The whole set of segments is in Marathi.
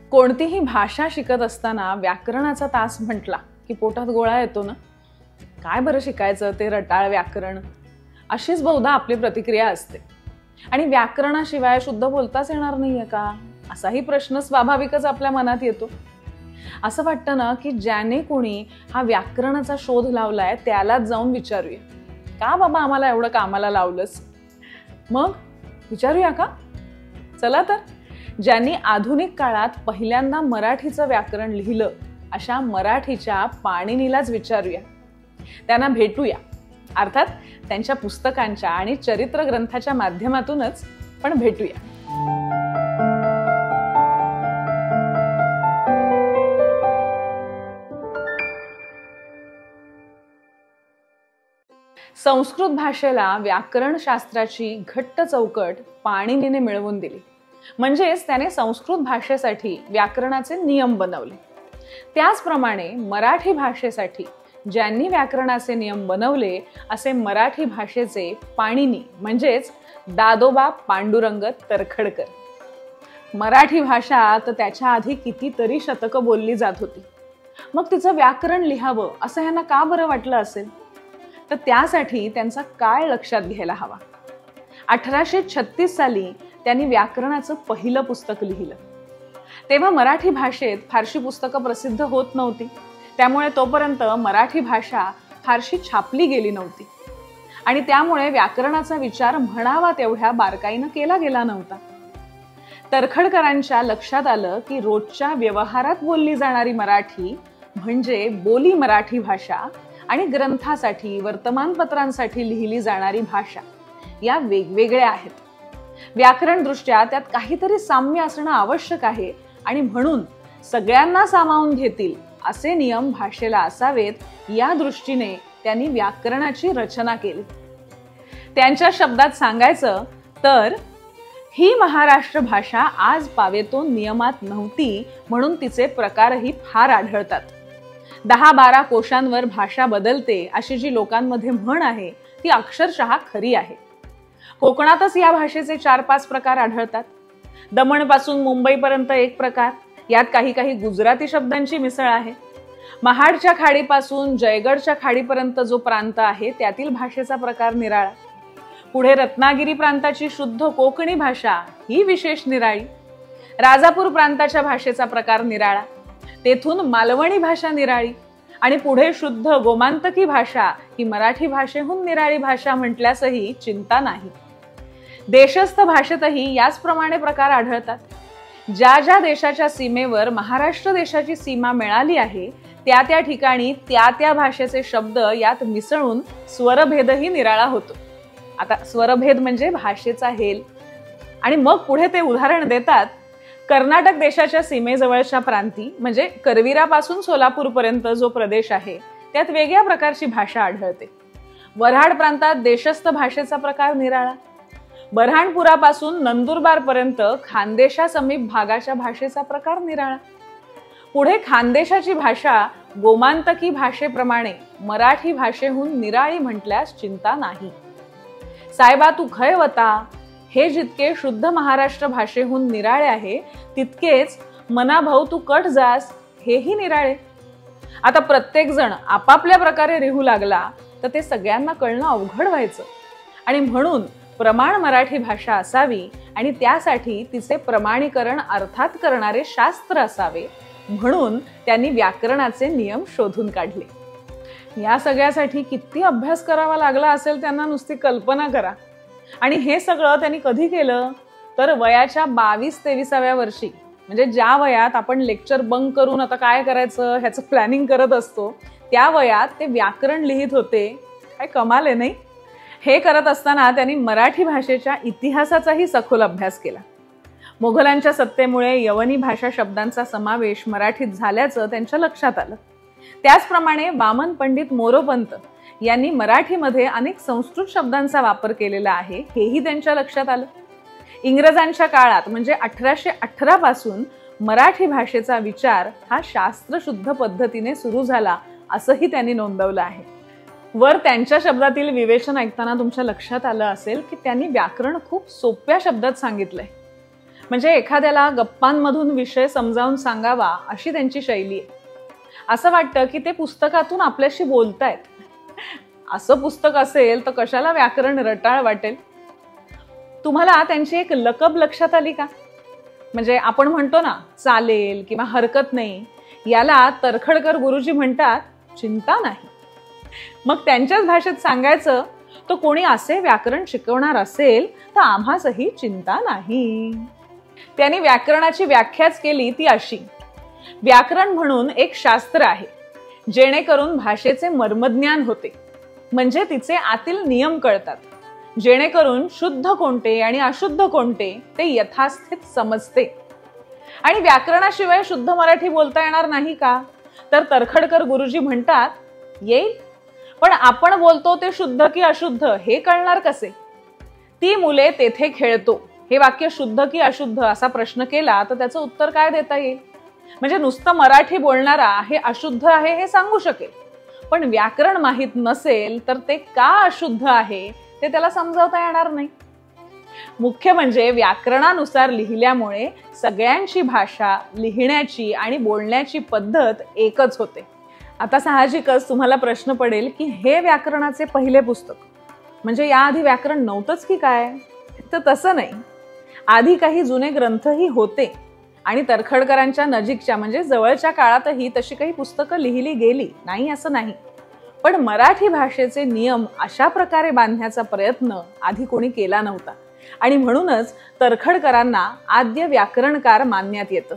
कोणतीही भाषा शिकत असताना व्याकरणाचा तास म्हटला की पोटात गोळा येतो ना. काय बरं शिकायचं ते रटाळ व्याकरण, अशीच बहुधा आपली प्रतिक्रिया असते. आणि व्याकरणाशिवाय शुद्ध बोलताच येणार नाहीये का, असाही प्रश्न स्वाभाविकच आपल्या मनात येतो. असं वाटतं ना की ज्याने कोणी हा व्याकरणाचा शोध लावलाय त्यालाच जाऊन विचारूया, का बाबा आम्हाला एवढं कामाला लावलंस. मग विचारूया का? चला तर, ज्यांनी आधुनिक काळात पहिल्यांदा मराठीचं व्याकरण लिहिलं अशा मराठीच्या पाणिनीलाच विचारूया, त्यांना भेटूया. अर्थात त्यांच्या पुस्तकांच्या आणि चरित्र ग्रंथाच्या माध्यमातूनच, पण भेटूया. संस्कृत भाषेला व्याकरण शास्त्राची घट्ट चौकट पाणिनीने मिळवून दिली. म्हणजेच त्याने संस्कृत भाषेसाठी व्याकरणाचे नियम बनवले. त्याचप्रमाणे मराठी भाषेसाठी ज्यांनी व्याकरणाचे नियम बनवले असे मराठी भाषेचे पाणिनी म्हणजेच दादोबा पांडुरंग तरखडकर. मराठी भाषा तर त्याच्या आधी कितीतरी शतकं बोलली जात होती. मग तिचं व्याकरण लिहावं असं ह्यांना का बरं वाटलं असेल? तर त्यासाठी त्यांचा काळ लक्षात घ्यायला हवा. 1836 साली त्यांनी व्याकरणाचं पहिलं पुस्तक लिहिलं. तेव्हा मराठी भाषेत फारशी पुस्तकं प्रसिद्ध होत नव्हती, त्यामुळे तोपर्यंत मराठी भाषा फारशी छापली गेली नव्हती आणि त्यामुळे व्याकरणाचा विचार म्हणावा तेवढ्या बारकाईनं केला गेला नव्हता. तरखडकरांच्या लक्षात आलं की रोजच्या व्यवहारात बोलली जाणारी मराठी म्हणजे बोली मराठी भाषा आणि ग्रंथासाठी वर्तमानपत्रांसाठी लिहिली जाणारी भाषा या वेगवेगळ्या आहेत. व्याकरण दृष्ट्या त्यात काहीतरी साम्य असणं आवश्यक आहे आणि म्हणून सगळ्यांना सामावून घेतील असे नियम भाषेला असावेत, या दृष्टीने त्यांनी व्याकरणाची रचना केली. त्यांच्या शब्दात सांगायचं तर ही महाराष्ट्र भाषा आज पावेतो नियमात नव्हती, म्हणून तिचे प्रकारही फार आढळतात. 10-12 कोशांवर भाषा बदलते अशी जी लोकांमध्ये म्हण आहे ती अक्षरशः खरी आहे. कोकणातच या भाषेचे 4-5 प्रकार आढळतात. दमणपासून मुंबईपर्यंत एक प्रकार, यात काही काही गुजराती शब्दांची मिसळ आहे. महाडच्या खाडीपासून जयगडच्या खाडीपर्यंत जो प्रांत आहे त्यातील भाषेचा प्रकार निराळा. पुढे रत्नागिरी प्रांताची शुद्ध कोकणी भाषा ही विशेष निराळी. राजापूर प्रांताच्या भाषेचा प्रकार निराळा. तेथून मालवणी भाषा निराळी आणि पुढे शुद्ध गोमांतकी भाषा ही मराठी भाषेहून निराळी भाषा म्हटल्यासही चिंता नाही. देशस्थ भाषेतही याचप्रमाणे प्रकार आढळतात. ज्या ज्या देशाच्या सीमेवर महाराष्ट्र देशाची सीमा मिळाली आहे त्या त्या ठिकाणी त्या त्या भाषेचे शब्द यात मिसळून स्वरभेदही निराळा होतो. आता स्वरभेद म्हणजे भाषेचा हेल. आणि मग पुढे ते उदाहरण देतात, कर्नाटक देशाच्या सीमेजवळच्या प्रांती म्हणजे करवीरापासून सोलापूरपर्यंत जो प्रदेश आहे त्यात वेगळ्या प्रकारची भाषा आढळते. वऱ्हाड प्रांतात देशस्थ भाषेचा प्रकार निराळा. बऱ्हाणपुरापासून नंदुरबारपर्यंत खानदेशा समीप भागाच्या भाषेचा प्रकार निराळा. पुढे खानदेशाची भाषा गोमांतकी भाषेप्रमाणे मराठी भाषेहून निराळी म्हटल्यास चिंता नाही. साहेबा तू खैवता हे जितके शुद्ध महाराष्ट्र भाषेहून निराळे आहे तितकेच मना भाऊ तू कट जास हेही निराळे. आता प्रत्येक जण आपापल्या प्रकारे लिहू लागला तर ते सगळ्यांना कळणं अवघड व्हायचं आणि म्हणून प्रमाण मराठी भाषा असावी आणि त्यासाठी तिचे प्रमाणीकरण अर्थात करणारे शास्त्र असावे, म्हणून त्यांनी व्याकरणाचे नियम शोधून काढले. या सगळ्यासाठी किती अभ्यास करावा लागला असेल त्यांना नुसती कल्पना करा. आणि हे सगळं त्यांनी कधी केलं तर वयाच्या 22-23व्या वर्षी, म्हणजे ज्या वयात आपण लेक्चर बंक करून आता काय करायचं ह्याचं प्लॅनिंग करत असतो त्या वयात ते व्याकरण लिहित होते. काय कमाल आहे नाही? हे करत असताना त्यांनी मराठी भाषेच्या इतिहासाचाही सखोल अभ्यास केला. मोघलांच्या सत्तेमुळे यवनी भाषा शब्दांचा समावेश मराठीत झाल्याचं त्यांच्या लक्षात आलं. त्याचप्रमाणे वामन पंडित मोरोपंत यांनी मराठीमध्ये अनेक संस्कृत शब्दांचा वापर केलेला आहे हेही त्यांच्या लक्षात आलं. इंग्रजांच्या काळात म्हणजे 1818 पासून मराठी भाषेचा विचार हा शास्त्रशुद्ध पद्धतीने सुरू झाला असंही त्यांनी नोंदवलं आहे. वर त्यांच्या शब्दातील विवेचन ऐकताना तुमच्या लक्षात आलं असेल की त्यांनी व्याकरण खूप सोप्या शब्दात सांगितलंय. म्हणजे एखाद्याला गप्पांमधून विषय समजावून सांगावा अशी त्यांची शैली आहे. असं वाटतं की ते पुस्तकातून आपल्याशी बोलतायत. असं पुस्तक असेल तर कशाला व्याकरण रटाळ वाटेल. तुम्हाला त्यांची एक लकब लक्षात आली का? म्हणजे आपण म्हणतो ना चालेल किंवा हरकत नाही, याला तरखडकर गुरुजी म्हणतात चिंता नाही. मग त्यांच्याच भाषेत सांगायचं तर कोणी असे व्याकरण शिकवणार असेल तर आम्हासही चिंता नाही. त्यांनी व्याकरणाची व्याख्याच केली ती अशी: व्याकरण म्हणून एक शास्त्र आहे जेणेकरून भाषेचे मर्मज्ञान होते, म्हणजे तिचे आतील नियम कळतात, जेणेकरून शुद्ध कोणते आणि अशुद्ध कोणते ते यथास्थित समजते. आणि व्याकरणाशिवाय शुद्ध मराठी बोलता येणार नाही का? तर तरखडकर गुरुजी म्हणतात येईल, पण आपण बोलतो ते शुद्ध की अशुद्ध हे कळणार कसे? ती मुले तेथे खेळतो हे वाक्य शुद्ध की अशुद्ध असा प्रश्न केला तर त्याचं उत्तर काय देता येईल? म्हणजे नुसतं मराठी बोलणारा हे अशुद्ध आहे हे सांगू शकेल, पण व्याकरण माहित नसेल तर ते का अशुद्ध आहे ते त्याला समजावता येणार नाही. मुख्य म्हणजे व्याकरणानुसार लिहिल्यामुळे सगळ्यांची भाषा, लिहिण्याची आणि बोलण्याची पद्धत एकच होते. आता साहजिकच तुम्हाला प्रश्न पडेल की हे व्याकरणाचे पहिले पुस्तक, म्हणजे याआधी व्याकरण नव्हतंच की काय? तर तसं नाही. आधी काही जुने ग्रंथही होते आणि तरखडकरांच्या नजीकच्या म्हणजे जवळच्या काळातही तशी काही पुस्तकं लिहिली गेली नाही असं नाही. पण मराठी भाषेचे नियम अशा प्रकारे बांधण्याचा प्रयत्न आधी कोणी केला नव्हता आणि म्हणूनच तरखडकरांना आद्य व्याकरणकार मानण्यात येतं.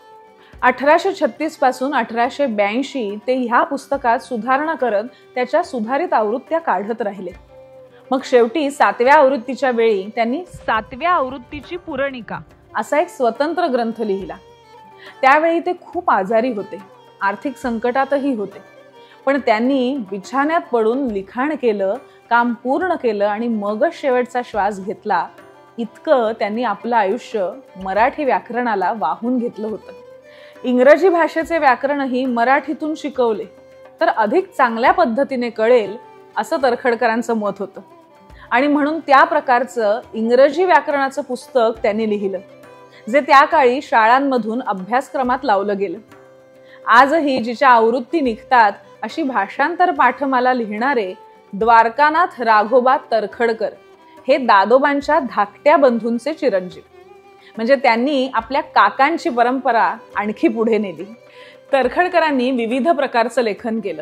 1836 पासून 1882 ते ह्या पुस्तकात सुधारणा करत त्याच्या सुधारित आवृत्त्या काढत राहिले. मग शेवटी 7व्या आवृत्तीच्या वेळी त्यांनी 7व्या आवृत्तीची पुरणिका असा एक स्वतंत्र ग्रंथ लिहिला. त्यावेळी ते खूप आजारी होते, आर्थिक संकटातही होते, पण त्यांनी बिछाण्यात पडून लिखाण केलं, काम पूर्ण केलं आणि मगच शेवटचा श्वास घेतला. इतकं त्यांनी आपलं आयुष्य मराठी व्याकरणाला वाहून घेतलं होतं. इंग्रजी भाषेचे व्याकरणही मराठीतून शिकवले तर अधिक चांगल्या पद्धतीने कळेल असं तरखडकरांचं मत होतं आणि म्हणून त्या प्रकारचं इंग्रजी व्याकरणाचं पुस्तक त्यांनी लिहिलं, जे त्या काळी शाळांमधून अभ्यासक्रमात लावलं गेलं. आजही जिच्या आवृत्ती निघतात अशी भाषांतर पाठमाला लिहिणारे द्वारकानाथ राघोबा तरखडकर हे दादोबांच्या धाकट्या बंधूंचे चिरंजीव, म्हणजे त्यांनी आपल्या काकांची परंपरा आणखी पुढे नेली. तरखडकरांनी विविध प्रकारचं लेखन केलं.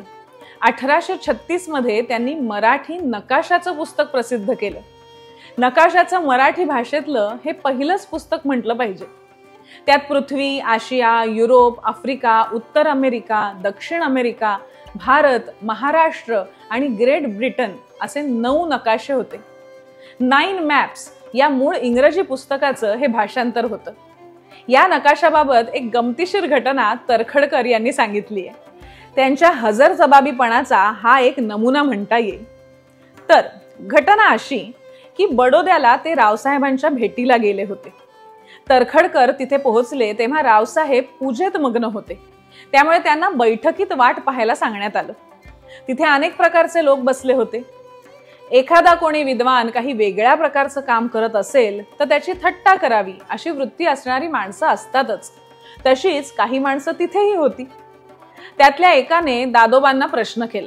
1836 मध्ये त्यांनी मराठी नकाशाचं पुस्तक प्रसिद्ध केलं. नकाशाचं मराठी भाषेतलं हे पहिलंच पुस्तक म्हटलं पाहिजे. त्यात पृथ्वी, आशिया, युरोप, आफ्रिका, उत्तर अमेरिका, दक्षिण अमेरिका, भारत, महाराष्ट्र आणि ग्रेट ब्रिटन असे 9 नकाशे होते. 9 मॅप्स या मूळ इंग्रजी पुस्तकाचं हे भाषांतर होतं. या नकाशाबाबत एक गमतीशीर घटना तरखडकर यांनी सांगितली आहे. त्यांच्या हजरजबाबीपणाचा हा एक नमुना म्हणता येईल. तर घटना अशी की बडोद्याला ते रावसाहेबांच्या भेटीला गेले होते. तरखडकर तिथे पोहोचले तेव्हा रावसाहेब पूजेत मग्न होते, त्यामुळे त्यांना बैठकीत वाट पाहायला सांगण्यात आलं. तिथे अनेक प्रकारचे लोक बसले होते. एखादा कोणी विद्वान काही वेगळ्या प्रकारचं काम करत असेल तर त्याची थट्टा करावी अशी वृत्ती असणारी माणसं असतातच. तशीच काही माणसं तिथेही होती. त्यातल्या एकाने दादोबांना प्रश्न केला,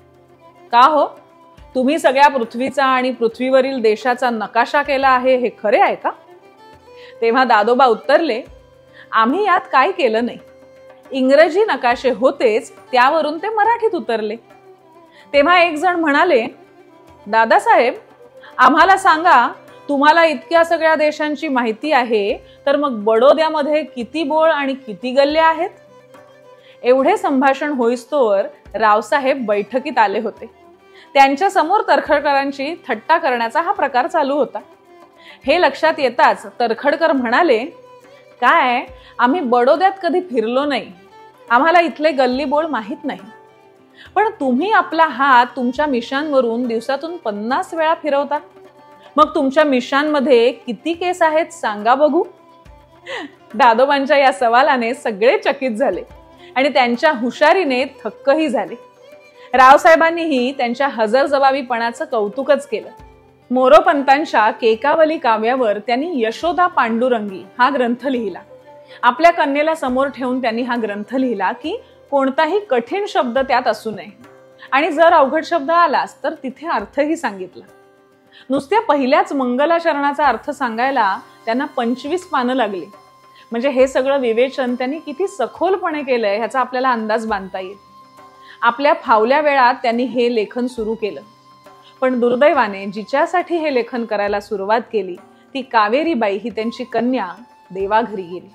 का हो, तुम्ही सगळ्या पृथ्वीचा आणि पृथ्वीवरील देशाचा नकाशा केला आहे हे खरे आहे का? तेव्हा दादोबा उत्तरले, आम्ही यात काय केलं नाही. इंग्रजी नकाशे होतेच, त्यावरून ते मराठीत उतरले. तेव्हा एक जण म्हणाले, दादासाहेब, आम्हाला सांगा, तुम्हाला इतक्या सगळ्या देशांची माहिती आहे तर मग बडोद्यामध्ये किती बोळ आणि किती गल्ले आहेत? एवढे संभाषण होईस्तोवर रावसाहेब बैठकीत आले होते. त्यांच्या समोर तरखडकरांची थट्टा करण्याचा हा प्रकार चालू होता. हे लक्षात येताच तरखडकर म्हणाले, काय, आम्ही बडोद्यात कधी फिरलो नाही, आम्हाला इथले गल्ली बोळ माहित नाही. पण तुम्ही आपला हात तुमच्या मिशांवरून दिवसातून 50 वेळा फिरवता, मग तुमच्या मिशांमध्ये किती केस आहेत सांगा बघू. दादोबांच्या या सवालाने सगळे चकित झाले आणि त्यांच्या हुशारीने थक्कही झाले. रावसाहेबांनीही त्यांच्या हजरजबाबीपणाचं कौतुकच केलं. मोरोपंतांच्या केकावली काव्यावर त्यांनी यशोदा पांडुरंगी हा ग्रंथ लिहिला. आपल्या कन्येला समोर ठेवून त्यांनी हा ग्रंथ लिहिला की कोणताही कठीण शब्द त्यात असू नये आणि जर अवघड शब्द आलाच तर तिथे अर्थही सांगितला. नुसत्या पहिल्याच मंगलाचरणाचा अर्थ सांगायला त्यांना 25 पानं लागली. म्हणजे हे सगळं विवेचन त्यांनी किती सखोलपणे केलंय ह्याचा आपल्याला अंदाज बांधता येईल. आपल्या फावल्या वेळात त्यांनी हे लेखन सुरू केलं. पण दुर्दैवाने जिच्यासाठी हे लेखन करायला सुरुवात केली ती कावेरीबाई ही त्यांची कन्या देवाघरी गेली.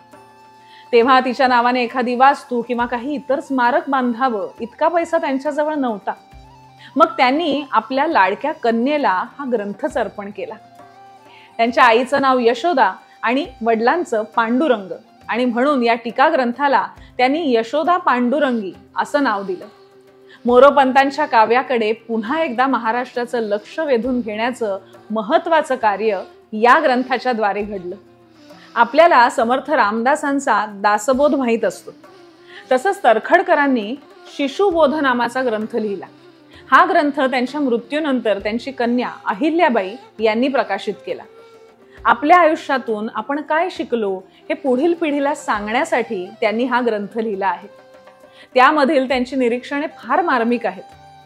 तेव्हा तिच्या नावाने एखादी वास्तू किंवा काही इतर स्मारक बांधावं इतका पैसा त्यांच्याजवळ नव्हता. मग त्यांनी आपल्या लाडक्या कन्येला हा ग्रंथच अर्पण केला. त्यांच्या आईचं नाव यशोदा आणि वडिलांचं पांडुरंग आणि म्हणून या टीका ग्रंथाला त्यांनी यशोदा पांडुरंगी असं नाव दिलं. मोरोपंतांच्या काव्याकडे पुन्हा एकदा महाराष्ट्राचं लक्ष वेधून घेण्याचं महत्वाचं कार्य या ग्रंथाच्या द्वारे घडलं. आपल्याला समर्थ रामदासांचा दासबोध माहीत असतो, तसंच तरखडकरांनी शिशुबोध नामाचा ग्रंथ लिहिला. हा ग्रंथ त्यांच्या मृत्यूनंतर त्यांची कन्या अहिल्याबाई यांनी प्रकाशित केला. आपल्या आयुष्यातून आपण काय शिकलो हे पुढील पिढीला सांगण्यासाठी त्यांनी हा ग्रंथ लिहिला आहे. त्यामधील त्यांची निरीक्षणे फार मार्मिक आहेत.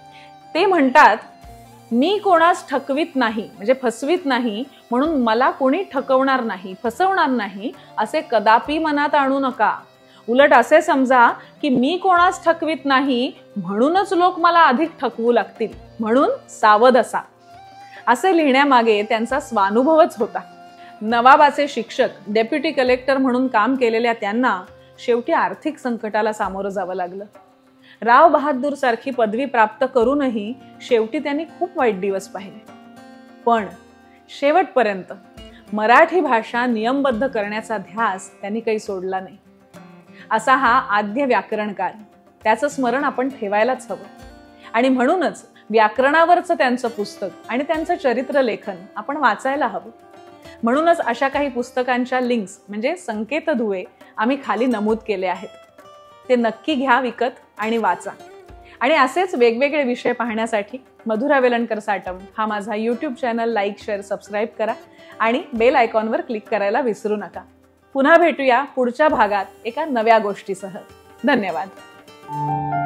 ते म्हणतात, मी कोणास ठकवीत नाही म्हणजे फसवीत नाही म्हणून मला कोणी ठकवणार नाही, फसवणार नाही असे कदापि मनात आणू नका. उलट असे समजा की मी कोणास ठकवीत नाही म्हणूनच लोक मला अधिक ठकवू लागतील, म्हणून सावध असा. असे लिहिण्यामागे त्यांचा स्वानुभवच होता. नवाबाचे शिक्षक, डेप्युटी कलेक्टर म्हणून काम केलेल्या त्यांना शेवटी आर्थिक संकटाला सामोरं जावं लागलं. राव बहादूर सारखी पदवी प्राप्त करूनही शेवटी त्यांनी खूप वाईट दिवस पाहिले. पण शेवटपर्यंत मराठी भाषा नियमबद्ध करण्याचा ध्यास त्यांनी काही सोडला नाही. असा हा आद्य व्याकरणकार, त्याचं स्मरण आपण ठेवायलाच हवं. आणि म्हणूनच व्याकरणावरचं त्यांचं पुस्तक आणि त्यांचं चरित्र लेखन आपण वाचायला हवं. म्हणूनच अशा काही पुस्तकांच्या लिंक्स म्हणजे संकेत दुवे आम्ही खाली नमूद केले आहेत. ते नक्की घ्या विकत आणि वाचा. आणि असेच वेगवेगळे विषय पाहण्यासाठी मधुरा वेलणकर साटम हा माझा YouTube channel like, share, subscribe करा आणि बेल आयकॉनवर क्लिक करायला विसरू नका. पुन्हा भेटूया पुढच्या भागात एका नव्या गोष्टीसह. धन्यवाद.